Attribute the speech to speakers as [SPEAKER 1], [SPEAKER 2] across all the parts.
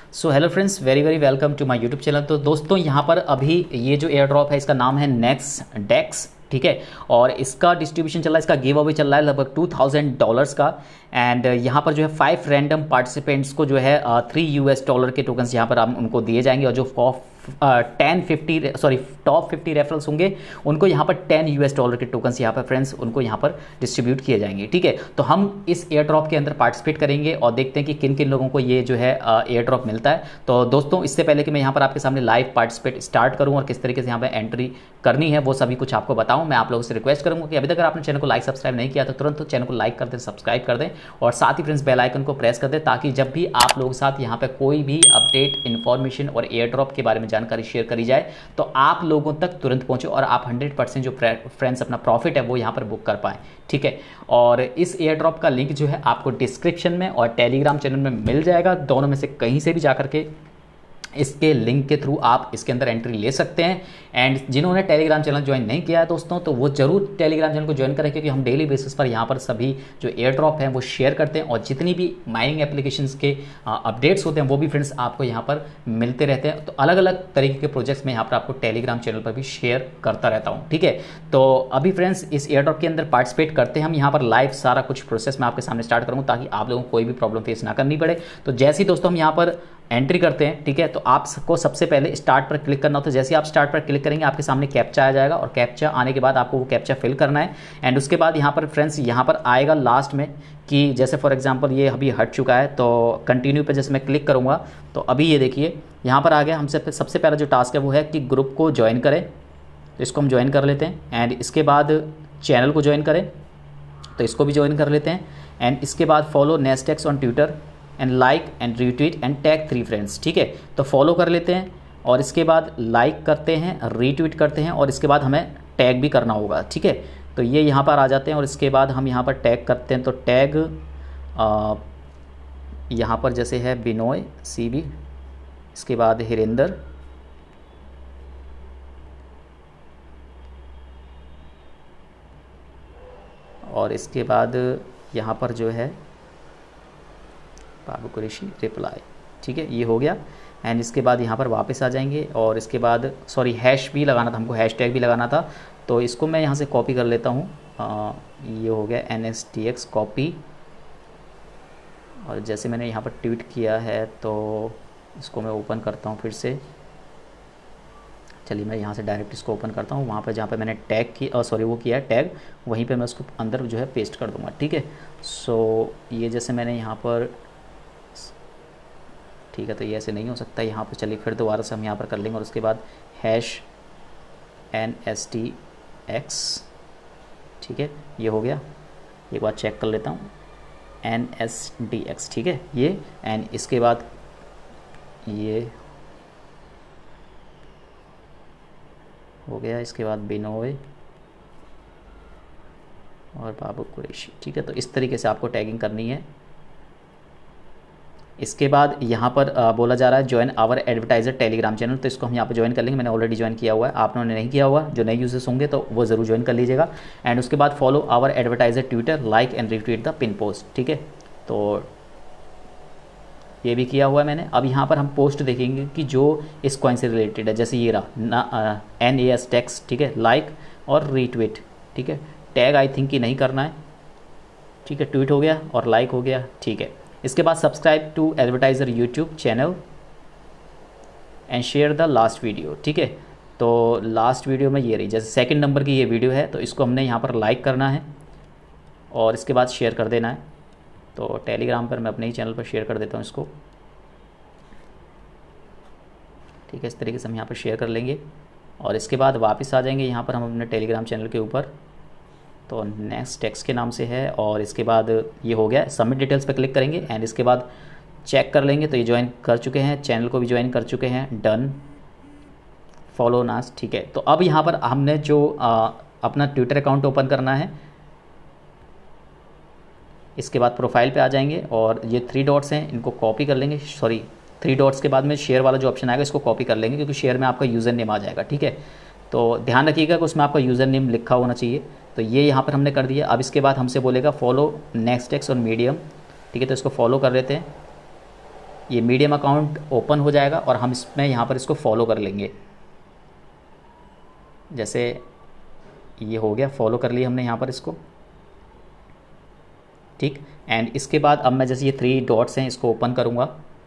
[SPEAKER 1] So hello friends, very very welcome to my YouTube channel. तो दोस्तों यहाँ पर अभी ये जो एयर ड्रॉप है इसका नाम है नेक्स्ट डेक्स, ठीक है। और इसका डिस्ट्रीब्यूशन चल रहा है, इसका गिव अवे चल रहा है लगभग $2000 का। एंड यहाँ पर जो है 5 रैंडम पार्टिसिपेंट्स को जो है $3 के टोकन्स यहाँ पर हम उनको दिए जाएंगे। और जो टॉप 50 रेफरल्स होंगे उनको यहाँ पर $10 के टोकन्स यहाँ पर फ्रेंड्स उनको यहाँ पर डिस्ट्रीब्यूट किए जाएंगे, ठीक है। तो हम इस एयर ड्रॉप के अंदर पार्टिसिपेट करेंगे और देखते हैं कि किन किन लोगों को ये जो है एयर ड्रॉप मिलता है। तो दोस्तों इससे पहले कि मैं यहाँ पर आपके सामने लाइव पार्टिसिपेट स्टार्ट करूँ और किस तरीके से यहाँ पर एंट्री करनी है वो सभी कुछ आपको बताऊँ, मैं आप लोगों से रिक्वेस्ट करूँगा कि अभी तक अगर आपने चैनल को लाइक सब्सक्राइब नहीं किया तो तुरंत तो चैनल को लाइक कर दें, सब्सक्राइब कर दें और साथ ही फ्रेंड्स बेल आइकन को प्रेस कर दें, ताकि जब भी आप लोगों के साथ यहाँ पे कोई भी अपडेट, इन्फॉर्मेशन और एयर ड्रॉप के बारे में जानकारी शेयर करी जाए तो आप लोगों तक तुरंत पहुंचे और आप 100% जो फ्रेंड्स अपना प्रॉफिट है वो यहाँ पर बुक कर पाएँ, ठीक है। और इस एयर ड्रॉप का लिंक जो है आपको डिस्क्रिप्शन में और टेलीग्राम चैनल में मिल जाएगा। दोनों में से कहीं से भी जाकर के इसके लिंक के थ्रू आप इसके अंदर एंट्री ले सकते हैं। एंड जिन्होंने टेलीग्राम चैनल ज्वाइन नहीं किया है दोस्तों, तो वो जरूर टेलीग्राम चैनल को ज्वाइन करें, क्योंकि हम डेली बेसिस पर यहाँ पर सभी जो एयर ड्रॉप हैं वो शेयर करते हैं और जितनी भी माइनिंग एप्लीकेशंस के अपडेट्स होते हैं वो भी फ्रेंड्स आपको यहाँ पर मिलते रहते हैं। तो अलग अलग तरीके के प्रोजेक्ट्स में यहाँ पर आपको टेलीग्राम चैनल पर भी शेयर करता रहता हूँ, ठीक है। तो अभी फ्रेंड्स इस एयर ड्रॉप के अंदर पार्टिसिपेट करते हैं हम यहाँ पर लाइव, सारा कुछ प्रोसेस मैं आपके सामने स्टार्ट करूँ ताकि आप लोगों को कोई भी प्रॉब्लम फेस ना करनी पड़े। तो जैसे ही दोस्तों हम यहाँ पर एंट्री करते हैं, ठीक है, तो आपको सबसे पहले स्टार्ट पर क्लिक करना होता है। जैसे ही आप स्टार्ट पर क्लिक करेंगे आपके सामने कैप्चा आ जाएगा और कैप्चा आने के बाद आपको वो कैप्चा फिल करना है। एंड उसके बाद यहाँ पर फ्रेंड्स यहाँ पर आएगा लास्ट में कि जैसे फॉर एग्जांपल ये अभी हट चुका है, तो कंटिन्यू पे जैसे मैं क्लिक करूँगा तो अभी ये देखिए यहाँ पर आ गया। हमसे सबसे पहला जो टास्क है वो है कि ग्रुप को ज्वाइन करें, तो इसको हम ज्वाइन कर लेते हैं। एंड इसके बाद चैनल को ज्वाइन करें, तो इसको भी ज्वाइन कर लेते हैं। एंड इसके बाद follow Nestex on Twitter and like and retweet and tag 3 friends, ठीक है। तो फॉलो कर लेते हैं और इसके बाद लाइक करते हैं, रीट्वीट करते हैं और इसके बाद हमें टैग भी करना होगा, ठीक है। तो ये यहाँ पर आ जाते हैं और इसके बाद हम यहाँ पर टैग करते हैं। तो टैग यहाँ पर जैसे है बिनोय CB, इसके बाद हिरेंद्र, और इसके बाद यहाँ पर जो है बाबू कुरैशी रिप्लाई, ठीक है, ये हो गया। एंड इसके बाद यहाँ पर वापस आ जाएंगे और इसके बाद हैश भी लगाना था हमको, हैश टैग भी लगाना था। तो इसको मैं यहाँ से कॉपी कर लेता हूँ, ये हो गया NSTX कॉपी। और जैसे मैंने यहाँ पर ट्वीट किया है तो इसको मैं ओपन करता हूँ फिर से। चलिए मैं यहाँ से डायरेक्ट इसको ओपन करता हूँ, वहाँ पर जहाँ पे मैंने टैग की वो किया है टैग, वहीं पे मैं उसको अंदर जो है पेस्ट कर दूँगा, ठीक है। सो ये जैसे मैंने यहाँ पर, ठीक है, तो ये ऐसे नहीं हो सकता यहाँ पर। चलिए फिर दोबारा से हम यहाँ पर कर लेंगे और उसके बाद #NSTX, ठीक है, ये हो गया। एक बार चेक कर लेता हूँ, NSDX, ठीक है, ये। एंड इसके बाद ये हो गया, इसके बाद बिनोय और बाबू कुरैशी, ठीक है। तो इस तरीके से आपको टैगिंग करनी है। इसके बाद यहाँ पर बोला जा रहा है join our advertiser Telegram channel, तो इसको हम यहाँ पर ज्वाइन कर लेंगे। मैंने ऑलरेडी ज्वाइन किया हुआ है, आपने नहीं किया हुआ, जो नए यूजर्स होंगे तो वो ज़रूर ज्वाइन कर लीजिएगा। एंड उसके बाद follow our advertiser Twitter, like and retweet the pin post, ठीक है। तो ये भी किया हुआ है मैंने। अब यहाँ पर हम पोस्ट देखेंगे कि जो इस कॉइन से रिलेटेड है, जैसे ये रहा NASTX, ठीक है, लाइक और रीट्वीट, ठीक है। टैग आई थिंक कि नहीं करना है, ठीक है, ट्वीट हो गया और लाइक हो गया, ठीक है। इसके बाद subscribe to advertiser YouTube channel and share the last video, ठीक है। तो लास्ट वीडियो में ये रही, जैसे सेकंड नंबर की ये वीडियो है, तो इसको हमने यहाँ पर लाइक करना है और इसके बाद शेयर कर देना है। तो टेलीग्राम पर मैं अपने ही चैनल पर शेयर कर देता हूँ इसको, ठीक है। इस तरीके से हम यहाँ पर शेयर कर लेंगे और इसके बाद वापस आ जाएंगे यहाँ पर हम अपने टेलीग्राम चैनल के ऊपर। तो नेक्स्ट टेक्स्ट के नाम से है और इसके बाद ये हो गया, सबमिट डिटेल्स पे क्लिक करेंगे एंड इसके बाद चेक कर लेंगे। तो ये ज्वाइन कर चुके हैं, चैनल को भी ज्वाइन कर चुके हैं, डन, फॉलो नास, ठीक है। तो अब यहाँ पर हमने जो अपना ट्विटर अकाउंट ओपन करना है, इसके बाद प्रोफाइल पे आ जाएंगे और ये 3 डॉट्स हैं, इनको कॉपी कर लेंगे। 3 डॉट्स के बाद में शेयर वाला जो ऑप्शन आएगा इसको कॉपी कर लेंगे, क्योंकि शेयर में आपका यूज़र नेम आ जाएगा, ठीक है। तो ध्यान रखिएगा कि उसमें आपका यूज़र नेम लिखा होना चाहिए। तो ये यहाँ पर हमने कर दिया। अब इसके बाद हमसे बोलेगा follow next tex on Medium, ठीक है, तो इसको फॉलो कर लेते हैं। ये मीडियम अकाउंट ओपन हो जाएगा और हम इसमें यहाँ पर इसको फॉलो कर लेंगे। जैसे ये हो गया, फॉलो कर लिया हमने यहाँ पर इसको, ठीक। एंड इसके बाद अब मैं जैसे ये 3 डॉट्स हैं इसको ओपन करूँगा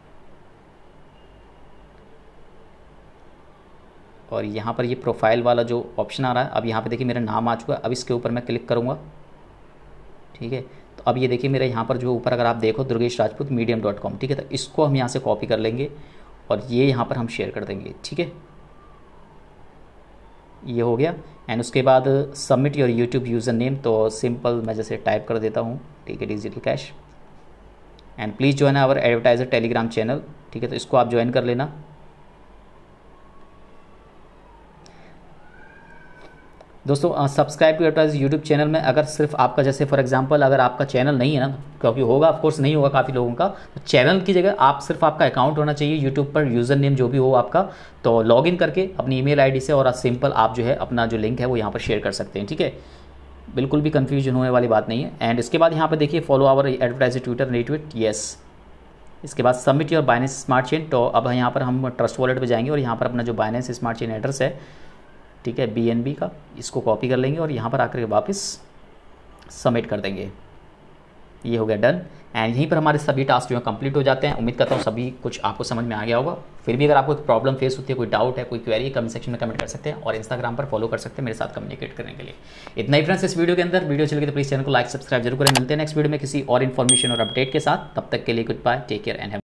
[SPEAKER 1] और यहाँ पर ये प्रोफाइल वाला जो ऑप्शन आ रहा है, अब यहाँ पे देखिए मेरा नाम आ चुका है। अब इसके ऊपर मैं क्लिक करूँगा, ठीक है। तो अब ये देखिए मेरे यहाँ पर जो ऊपर अगर आप देखो दुर्गेश राजपूत medium.com, ठीक है। तो इसको हम यहाँ से कॉपी कर लेंगे और ये यहाँ पर हम शेयर कर देंगे, ठीक है। ये हो गया। एंड उसके बाद submit your YouTube user name, तो सिंपल मैं जैसे टाइप कर देता हूँ, ठीक है, digital cash. And please join our advertiser Telegram channel, ठीक है। तो इसको आप ज्वाइन कर लेना। दोस्तों subscribe to advertise YouTube channel में अगर सिर्फ आपका जैसे फॉर एग्जांपल अगर आपका चैनल नहीं है ना, क्योंकि होगा ऑफ कोर्स नहीं होगा काफ़ी लोगों का, तो चैनल की जगह आप सिर्फ आपका अकाउंट होना चाहिए यूट्यूब पर, यूज़र नेम जो भी हो आपका, तो लॉगिन करके अपनी ईमेल आईडी से और सिंपल आप जो है अपना जो लिंक है वो यहाँ पर शेयर कर सकते हैं, ठीक है। बिल्कुल भी कन्फ्यूजन होने वाली बात नहीं है। एंड इसके बाद यहाँ पर देखिए follow our advertiser Twitter retweet, yes. इसके बाद submit your Binance smart chain, तो अब यहाँ पर हम ट्रस्ट वॉलेट पे जाएंगे और यहाँ पर अपना जो बाइनेंस स्मार्ट चेन एड्रेस है, ठीक है, BNB का, इसको कॉपी कर लेंगे और यहाँ पर आकर के वापस सबमिट कर देंगे। ये हो गया डन। एंड यहीं पर हमारे सभी टास्क जो है कंप्लीट हो जाते हैं। उम्मीद करता हूँ सभी कुछ आपको समझ में आ गया होगा। फिर भी अगर आपको कोई प्रॉब्लम फेस होती है, कोई डाउट है, कोई क्वेरी, कमेंट सेक्शन में कमेंट कर सकते हैं और इंस्टाग्राम पर फॉलो कर सकते हैं मेरे साथ कम्युनिकेट करने के लिए। इतना ही फ्रेंड्स इस वीडियो के अंदर। वीडियो चल गई तो प्लीज़ चैनल को लाइक सब्सक्राइब जरूर करें। मिलते हैं नेक्स्ट वीडियो में किसी और इन्फॉर्मेशन और अपडेट के साथ। तब तक के लिए good bye, take care and